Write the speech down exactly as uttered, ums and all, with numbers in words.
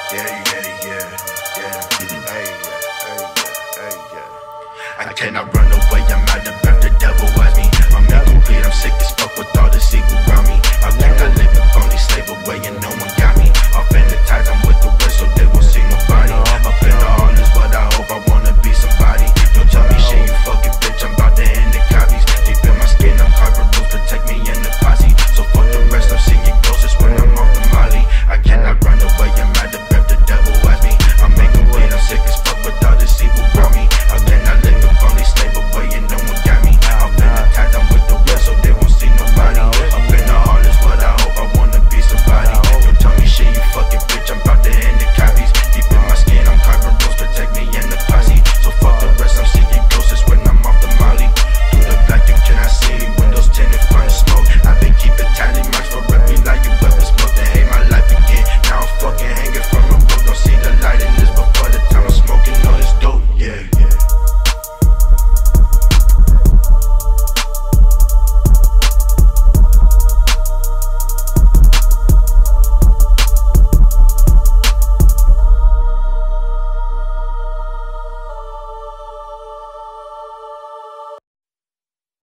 Yeah, yeah, yeah, yeah. Hey, hey, hey, yeah. I cannot run away, I'm out about the devil watch me. I'm incomplete, I'm sick as fuck with all this evil around me. I think I live a phony slave away and no one